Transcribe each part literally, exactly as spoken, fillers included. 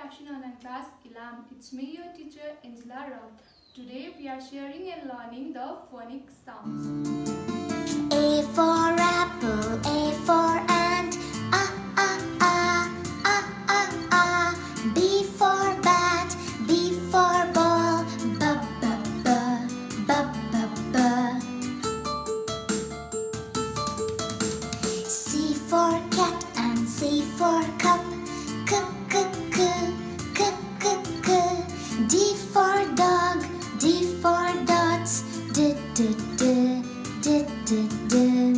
Action Online class Ilam. It's me, your teacher Angela Rao. Today we are sharing and learning the phonic sounds. A for apple, A for ant, ah ah ah, ah ah ah. B for bat, B for ball, b b b, b b b. C for cat and C for cup, k k k, k k k. D for dog, D for dots, d d d, d d d.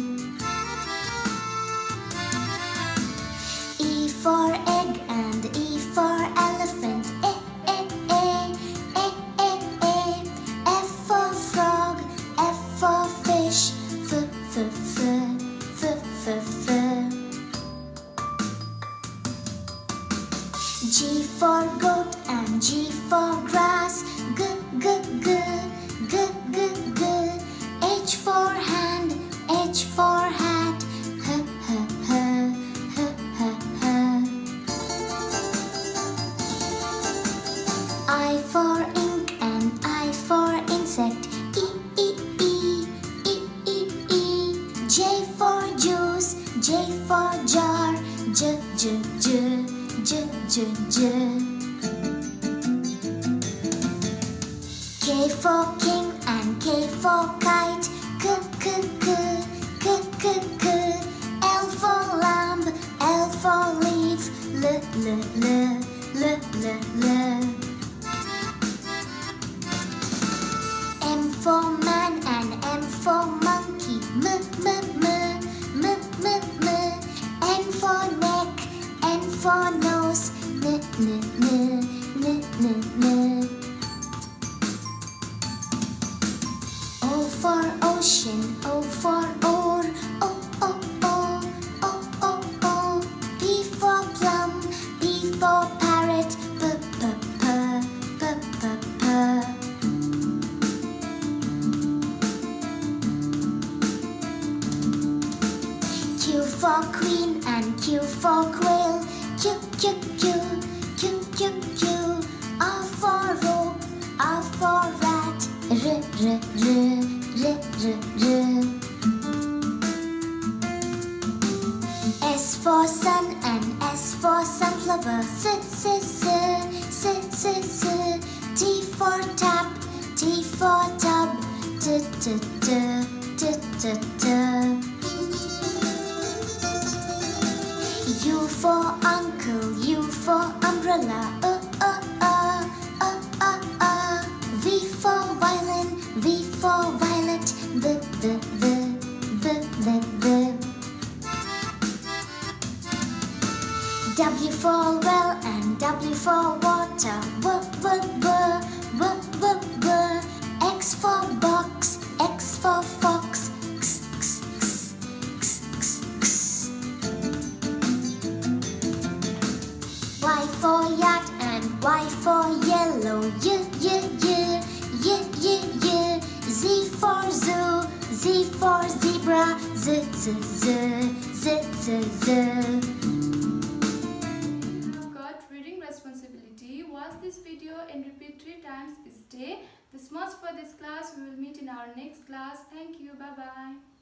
E for egg and E for elephant, e e e, e e e. F for frog, F for fish, f f f, f f f. G for goat and G for grass, g g g, g g g. H for hand, H for hat, h h h, h h h. I for ink and I for insect, e e e, e e e. J for juice, J for jar, j j j, j j j. K for king and K for kite, k k k, k k k. L for lamb, L for leaf, l l l, l l l. M for man and M for monkey, m m m, m m m. N for neck, N for nose, n n n, n n n. O for ocean, O for oar, o o o, o o o. P for plum, P for parrot, p p p, p p p. Q for queen and Q for quail, q q q, q q q. R for rope, R for rat, r r r, r r r. S for sun and S for sunflower, s s s, s s s. T for tap, T for tub, t t t, t t t. U for uncle, U for umbrella, uh uh uh, uh uh uh. V for violin, V for violet, v v v, v v v. W for well and W for water, w w w, w w w. X for box, X for fox, x x x, x x x. Y for yacht and Y for yellow, y y y, y y y. Z for zoo, Z for zebra, z z z, z z z. Got reading responsibility. Watch this video and repeat three times each day. This much for this class. We will meet in our next class. Thank you. Bye bye.